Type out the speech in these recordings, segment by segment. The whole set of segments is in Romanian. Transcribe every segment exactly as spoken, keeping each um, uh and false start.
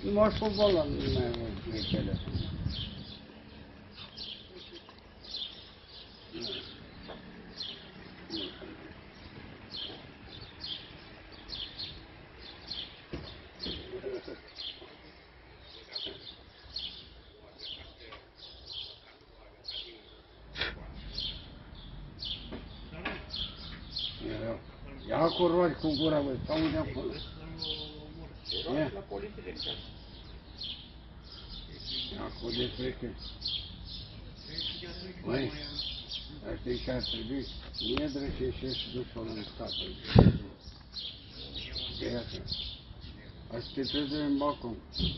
Mă scupă la mine pe telefon. Ia cu rogi cu gura, băi, stau unde acolo. Ia. Ia cu de frecă. Băi, asta e ce ar trebui. Mie drășește și duc-o în stată. Iată. Asta te trece în balcon.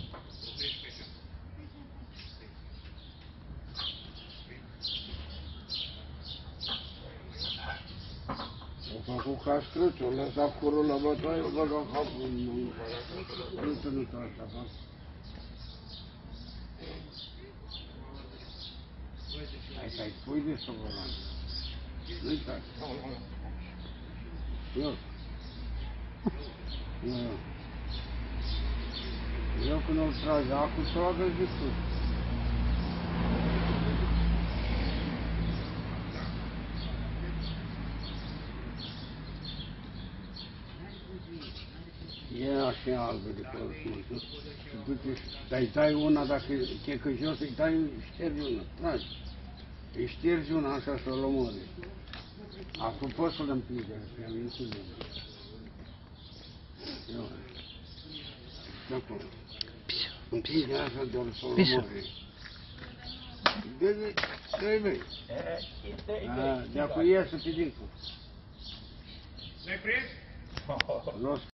O făcut castruțul, o lăsat curul la bătoaie, o băga capul în mână. Nu te nu așa, fac. Hai să-i pui de sobolan. Nu-i taci. Eu. Eu. Eu când o trage acul, să o agăți de sus. E așa albă de acolo, și duce și îi dai una, dacă e că jos, îi dai, ștergi una, tragi. Îi ștergi una așa să o lămuri. Acum poți să-l împingi, că am venit cu mine. Eu. Și acolo. Împinge așa de-o să o lămuri. De-de, de-de. De-acolo iasă pe dincolo. N-ai prins?